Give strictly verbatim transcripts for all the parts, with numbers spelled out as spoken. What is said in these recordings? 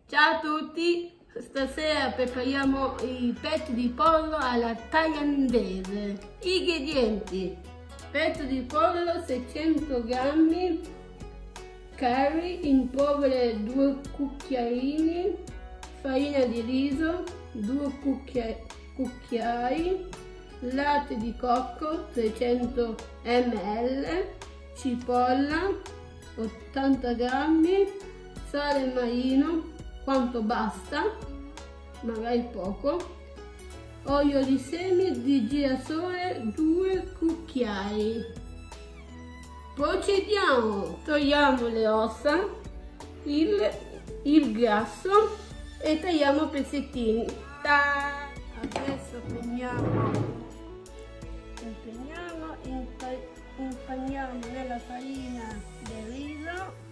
Ciao a tutti, stasera prepariamo i petti di pollo alla thailandese. Ingredienti: petto di pollo seicento grammi, curry in polvere due cucchiaini, farina di riso due cucchiai, latte di cocco trecento millilitri, cipolla ottanta grammi, sale marino quanto basta, magari poco, olio di semi di girasole due cucchiai. Procediamo: togliamo le ossa, il, il grasso e tagliamo pezzettini. Ta Adesso prendiamo, impegniamo, impagniamo nella farina del riso.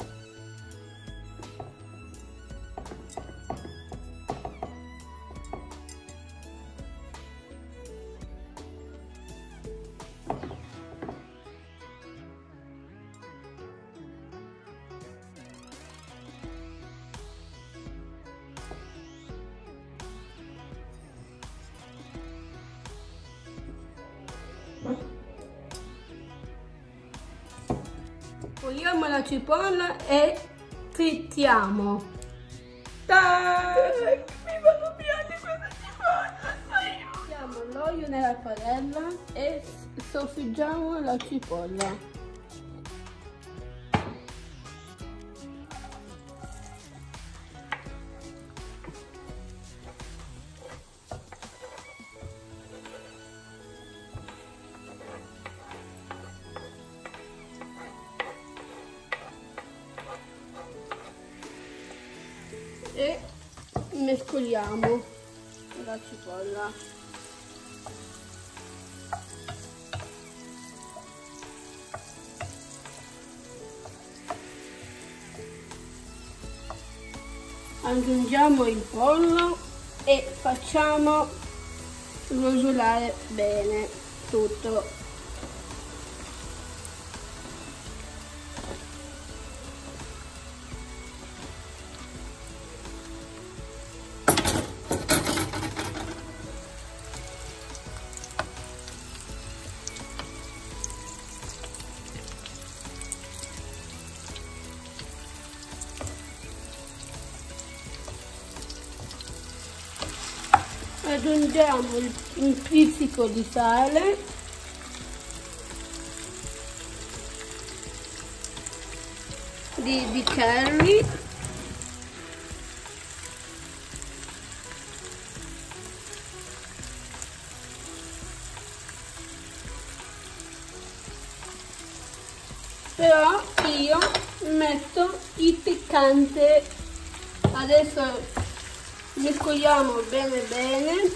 Puliamo la cipolla e trittiamo. Tac! Mi vanno piatti questa cipolla! Mettiamo l'olio nella padella e soffriggiamo la cipolla. E mescoliamo la cipolla. Aggiungiamo il pollo e facciamo rosolare bene tutto. Aggiungiamo un pizzico di sale, di, di curry, però io metto il piccante. Adesso mescoliamo bene bene,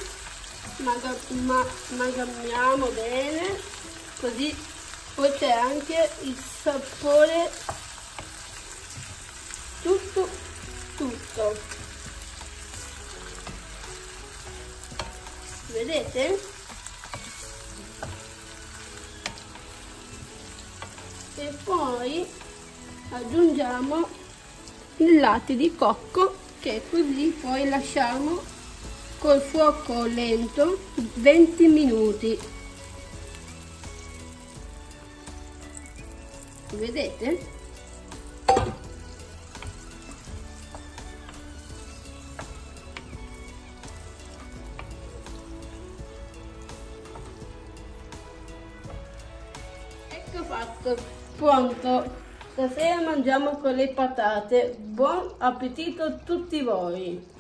amalgamiamo bene, così poi c'è anche il sapore tutto tutto. Vedete? E poi aggiungiamo il latte di cocco, che così poi lasciamo col fuoco lento venti minuti. Vedete? Ecco fatto, pronto. Stasera mangiamo con le patate. Buon appetito a tutti voi!